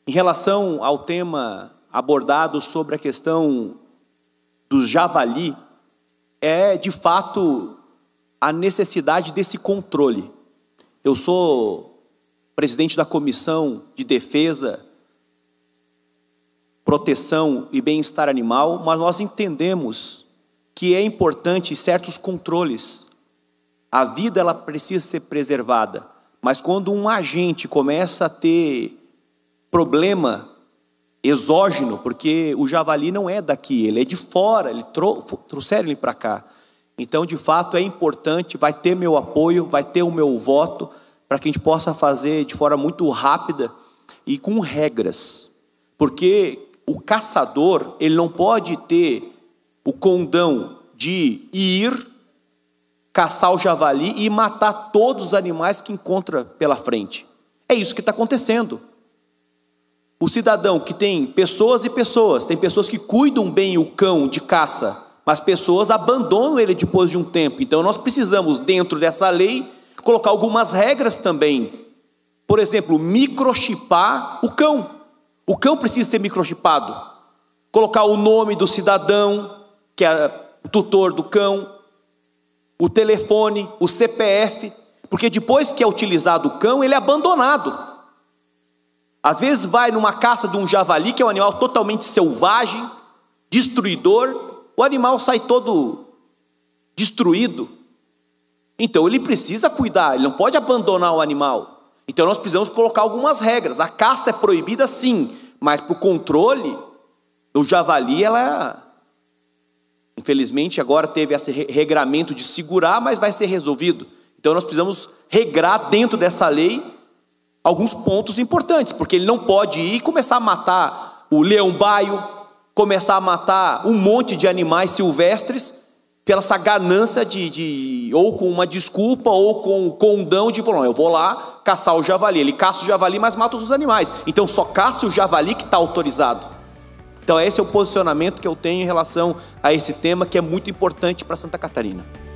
Em relação ao tema abordado sobre a questão do javali, é de fato a necessidade desse controle. Eu sou presidente da Comissão de Defesa, Proteção e Bem-Estar Animal, mas nós entendemos que é importante certos controles. A vida ela precisa ser preservada, mas quando um agente começa a ter problema exógeno, porque o javali não é daqui, ele é de fora, trouxeram ele para cá. Então, de fato, é importante, vai ter meu apoio, vai ter o meu voto, para que a gente possa fazer de forma muito rápida e com regras. Porque o caçador, ele não pode ter o condão de ir caçar o javali e matar todos os animais que encontra pela frente. É isso que está acontecendo. O cidadão que tem pessoas e pessoas, tem pessoas que cuidam bem o cão de caça, mas pessoas abandonam ele depois de um tempo. Então nós precisamos, dentro dessa lei, colocar algumas regras também. Por exemplo, microchipar o cão. O cão precisa ser microchipado. Colocar o nome do cidadão, que é o tutor do cão, o telefone, o CPF, porque depois que é utilizado o cão, ele é abandonado. Às vezes vai numa caça de um javali, que é um animal totalmente selvagem, destruidor, o animal sai todo destruído. Então ele precisa cuidar, ele não pode abandonar o animal. Então nós precisamos colocar algumas regras. A caça é proibida sim, mas para o controle, o javali, infelizmente agora teve esse regramento de segurar, mas vai ser resolvido. Então nós precisamos regrar dentro dessa lei alguns pontos importantes, porque ele não pode ir e começar a matar o leão-baio, começar a matar um monte de animais silvestres, pela essa ganância ou com uma desculpa, ou com o condão de falar, eu vou lá caçar o javali. Ele caça o javali, mas mata os animais. Então só caça o javali que está autorizado. Então esse é o posicionamento que eu tenho em relação a esse tema, que é muito importante para Santa Catarina.